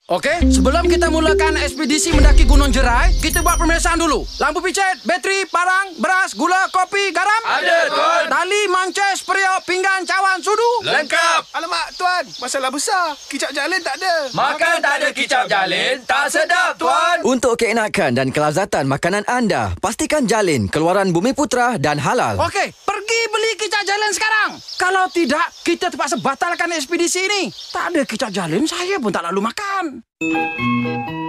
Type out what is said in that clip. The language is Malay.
Okey, sebelum kita mulakan ekspedisi mendaki Gunung Jerai, kita buat pemeriksaan dulu. Lampu picit, bateri, parang, beras, gula, kopi, garam. Ada, Tuan. Tali, mances, periuk, pinggan, cawan, sudu. Lengkap. Alamak, Tuan. Masalah besar. Kicap jalin tak ada. Makan tak ada kicap jalin, tak sedap, Tuan. Untuk keenakan dan kelazatan makanan anda, pastikan Jalin keluaran Bumi Putra dan halal. Okey, pergi beli kicap jalin sekarang. Kalau tidak, kita terpaksa batalkan ekspedisi ini. Tak ada kicap jalin, saya pun tak lalu makan.